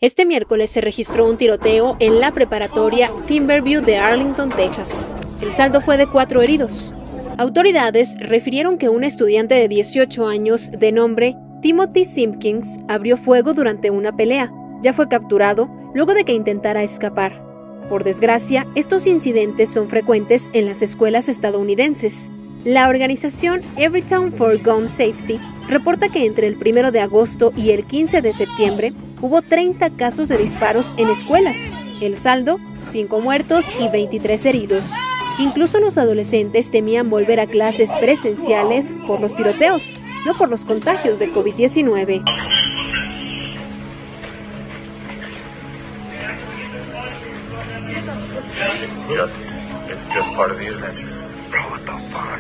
Este miércoles se registró un tiroteo en la preparatoria Timberview de Arlington, Texas. El saldo fue de 4 heridos. Autoridades refirieron que un estudiante de 18 años de nombre Timothy Simpkins abrió fuego durante una pelea. Ya fue capturado luego de que intentara escapar. Por desgracia, estos incidentes son frecuentes en las escuelas estadounidenses. La organización Everytown for Gun Safety reporta que entre el 1 de agosto y el 15 de septiembre hubo 30 casos de disparos en escuelas. El saldo, 5 muertos y 23 heridos. Incluso los adolescentes temían volver a clases presenciales por los tiroteos, no por los contagios de COVID-19. It's just part of the adventure. Bro, what the fuck?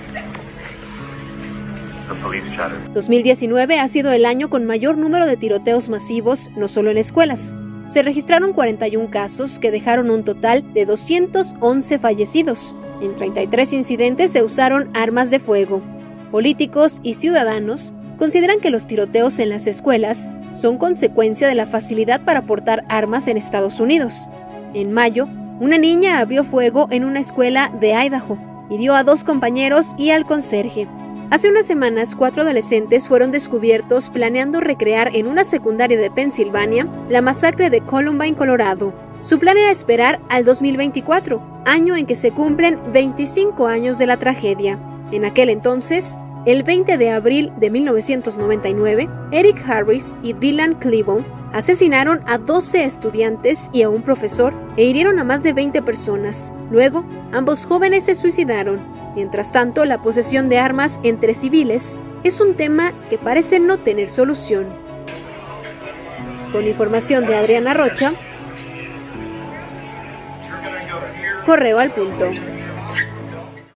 The police chatter. 2019 ha sido el año con mayor número de tiroteos masivos, no solo en escuelas. Se registraron 41 casos que dejaron un total de 211 fallecidos. En 33 incidentes se usaron armas de fuego. Políticos y ciudadanos consideran que los tiroteos en las escuelas son consecuencia de la facilidad para portar armas en Estados Unidos. En mayo, una niña abrió fuego en una escuela de Idaho, hirió a 2 compañeros y al conserje. Hace unas semanas, 4 adolescentes fueron descubiertos planeando recrear en una secundaria de Pensilvania la masacre de Columbine, Colorado. Su plan era esperar al 2024, año en que se cumplen 25 años de la tragedia. En aquel entonces, el 20 de abril de 1999, Eric Harris y Dylan Klebold asesinaron a 12 estudiantes y a un profesor e hirieron a más de 20 personas. Luego, ambos jóvenes se suicidaron. Mientras tanto, la posesión de armas entre civiles es un tema que parece no tener solución. Con información de Adriana Rocha, Correo al Punto.